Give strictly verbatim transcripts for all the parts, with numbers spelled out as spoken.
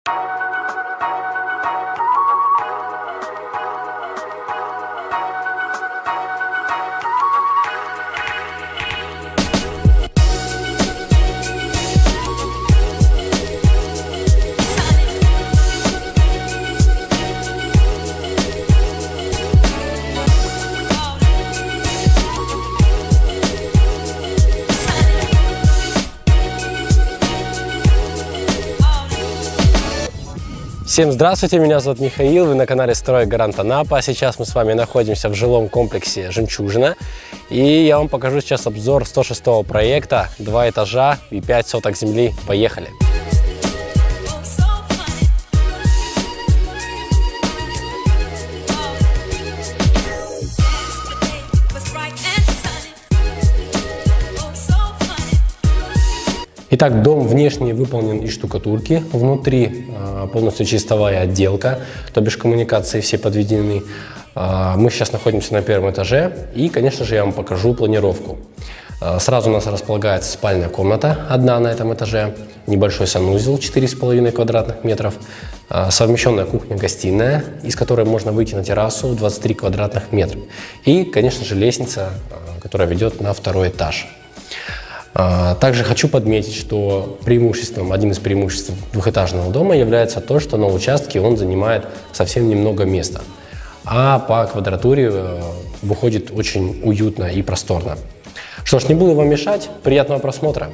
Всем здравствуйте, меня зовут Михаил, вы на канале Стройгарант Анапа. Сейчас мы с вами находимся в жилом комплексе «Жемчужина». И я вам покажу сейчас обзор сто шестого проекта, два этажа и пять соток земли. Поехали! Итак, дом внешне выполнен из штукатурки, внутри э, полностью чистовая отделка, то бишь коммуникации все подведены. Э, мы сейчас находимся на первом этаже и, конечно же, я вам покажу планировку. Э, сразу у нас располагается спальная комната, одна на этом этаже, небольшой санузел четыре с половиной квадратных метров, э, совмещенная кухня-гостиная, из которой можно выйти на террасу в двадцать три квадратных метра. И, конечно же, лестница, э, которая ведет на второй этаж. Также хочу подметить, что преимуществом, одним из преимуществ двухэтажного дома является то, что на участке он занимает совсем немного места, а по квадратуре выходит очень уютно и просторно. Что ж, не буду вам мешать, приятного просмотра!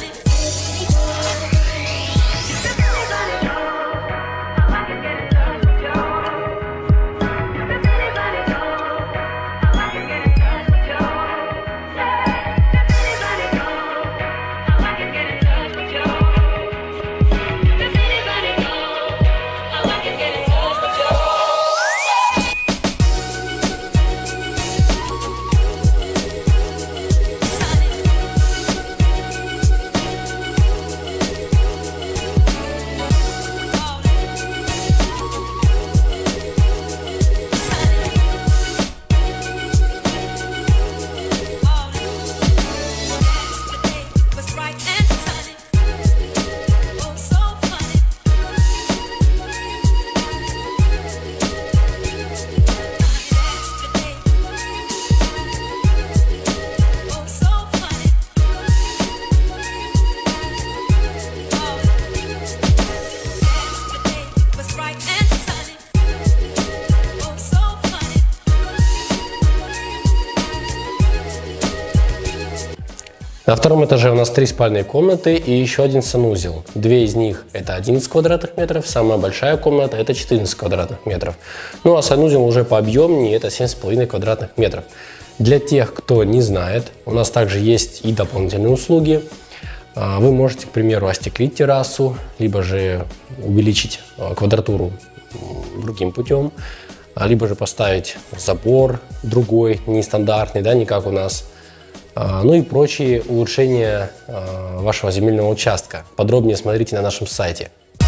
На втором этаже у нас три спальные комнаты и еще один санузел. Две из них это одиннадцать квадратных метров, самая большая комната это четырнадцать квадратных метров. Ну а санузел уже пообъемнее, это семь с половиной квадратных метров. Для тех, кто не знает, у нас также есть и дополнительные услуги. Вы можете, к примеру, остеклить террасу, либо же увеличить квадратуру другим путем, либо же поставить забор другой, нестандартный, да, не как у нас. Ну и прочие улучшения вашего земельного участка. Подробнее смотрите на нашем сайте.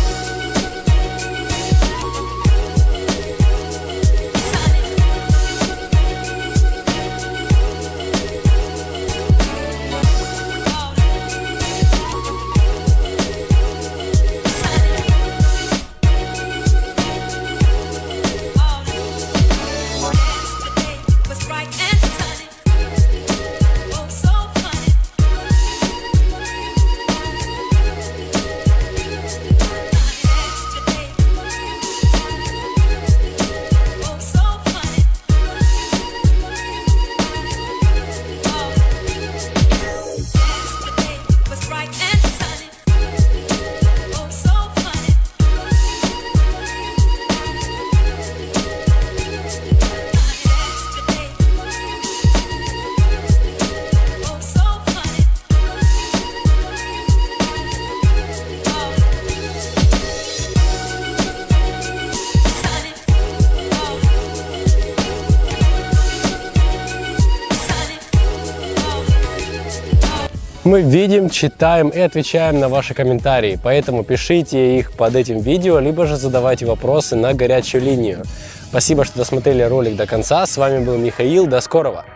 Мы видим, читаем и отвечаем на ваши комментарии, поэтому пишите их под этим видео, либо же задавайте вопросы на горячую линию. Спасибо, что досмотрели ролик до конца. С вами был Михаил. До скорого!